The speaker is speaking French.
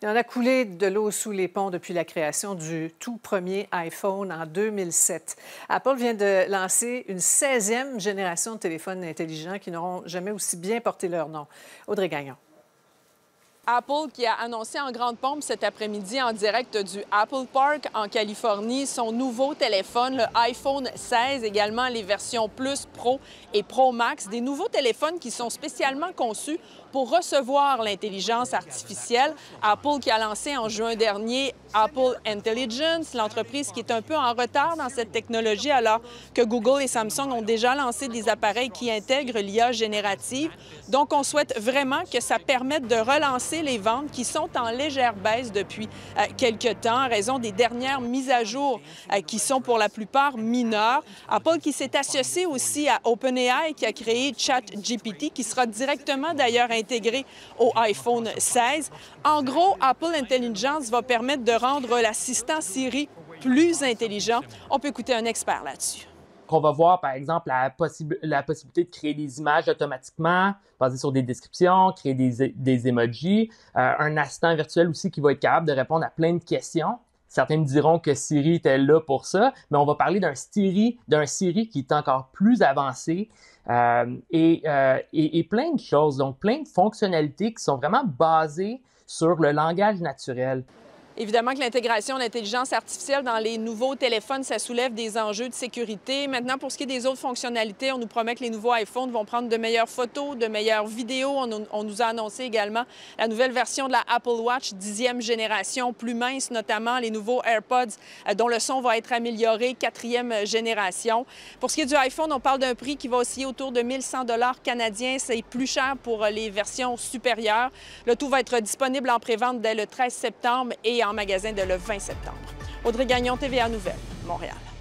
Il en a coulé de l'eau sous les ponts depuis la création du tout premier iPhone en 2007. Apple vient de lancer une 16e génération de téléphones intelligents qui n'auront jamais aussi bien porté leur nom. Audrey Gagnon. Apple qui a annoncé en grande pompe cet après-midi en direct du Apple Park en Californie son nouveau téléphone, le iPhone 16, également les versions Plus, Pro et Pro Max, des nouveaux téléphones qui sont spécialement conçus pour recevoir l'intelligence artificielle. Apple qui a lancé en juin dernier Apple Intelligence, l'entreprise qui est un peu en retard dans cette technologie alors que Google et Samsung ont déjà lancé des appareils qui intègrent l'IA générative. Donc, on souhaite vraiment que ça permette de relancer les ventes qui sont en légère baisse depuis quelques temps en raison des dernières mises à jour qui sont pour la plupart mineures. Apple qui s'est associé aussi à OpenAI qui a créé ChatGPT qui sera directement d'ailleurs intégré au iPhone 16. En gros, Apple Intelligence va permettre de rendre l'assistant Siri plus intelligent. On peut écouter un expert là-dessus. On va voir, par exemple, la possibilité de créer des images automatiquement, basées sur des descriptions, créer des emojis. Un assistant virtuel aussi qui va être capable de répondre à plein de questions. Certains me diront que Siri était là pour ça, mais on va parler d'un Siri qui est encore plus avancé et plein de choses, donc plein de fonctionnalités qui sont vraiment basées sur le langage naturel. Évidemment que l'intégration d'intelligence artificielle dans les nouveaux téléphones, ça soulève des enjeux de sécurité. Maintenant, pour ce qui est des autres fonctionnalités, on nous promet que les nouveaux iPhones vont prendre de meilleures photos, de meilleures vidéos. On nous a annoncé également la nouvelle version de la Apple Watch 10e génération, plus mince notamment, les nouveaux AirPods dont le son va être amélioré, 4e génération. Pour ce qui est du iPhone, on parle d'un prix qui va osciller autour de 1 100 $ canadiens. C'est plus cher pour les versions supérieures. Le tout va être disponible en prévente dès le 13 septembre et en magasin dès le 20 septembre. Audrey Gagnon, TVA Nouvelles, Montréal.